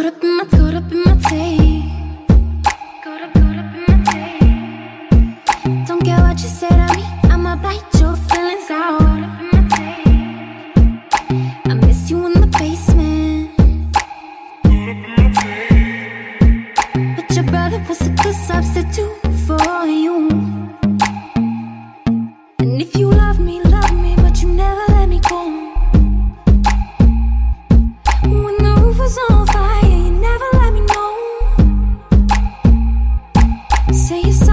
up in my tape. Caught up in my tape. Don't care what you say to me, I'ma bite your feelings out. Caught up in my tape. I miss you in the basement. Caught up in my tape. But your brother was a good substitute for you. And if you love me, but you never let me go. When the roof was on fire, you never let me know. Say you're